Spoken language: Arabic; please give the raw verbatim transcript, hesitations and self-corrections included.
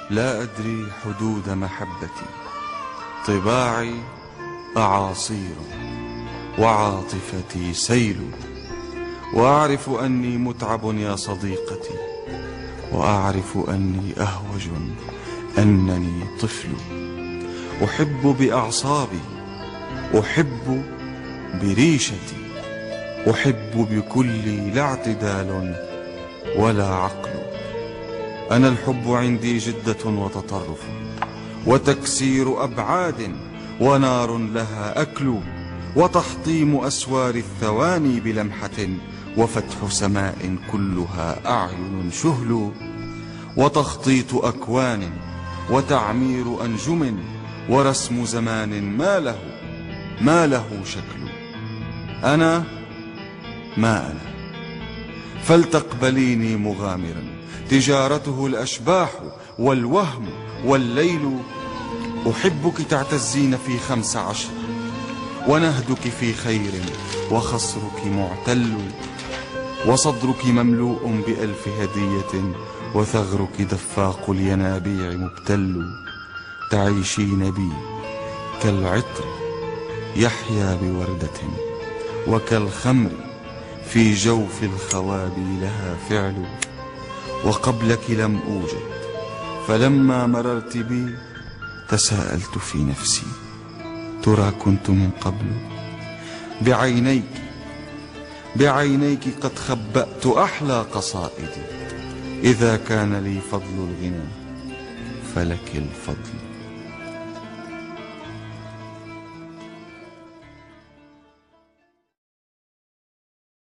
لا أدري حدود محبتي، طباعي أعاصير وعاطفتي سيل، وأعرف أني متعب يا صديقتي، وأعرف أني أهوج، أنني طفل، أحب بأعصابي، أحب بريشتي، أحب بكلي لا اعتدال ولا عقل. أنا الحب عندي جدة وتطرف وتكسير أبعاد ونار لها أكل، وتحطيم أسوار الثواني بلمحة، وفتح سماء كلها أعين شهل، وتخطيط أكوان وتعمير أنجم، ورسم زمان ما له ما له شكل. أنا ما أنا، فلتقبليني مغامرا، تجارته الأشباح والوهم والليل. أحبك تعتزين في خمس عشر، ونهدك في خير، وخصرك معتل، وصدرك مملوء بألف هدية، وثغرك دفاق الينابيع مبتل. تعيشين بي كالعطر يحيا بوردة، وكالخمر في جوف الخوابي لها فعل. وقبلك لم أوجد، فلما مررت بي تساءلت في نفسي، ترى كنت من قبل؟ بعينيك بعينيك قد خبأت أحلى قصائدي، إذا كان لي فضل الغنى فلك الفضل.